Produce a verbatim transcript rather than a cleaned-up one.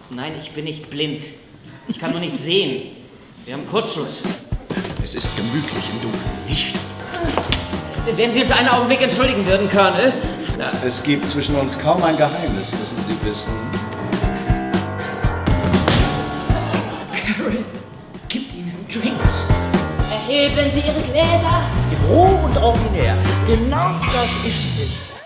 Nein, ich bin nicht blind. Ich kann nur nicht sehen. Wir haben Kurzschluss. Es ist gemütlich im Dunkeln, nicht? Wenn Sie uns einen Augenblick entschuldigen würden, Colonel. Na, es gibt zwischen uns kaum ein Geheimnis, müssen Sie wissen. Carol, gibt Ihnen Drinks. Erheben Sie Ihre Gläser. Roh und ordinär. Genau das ist es.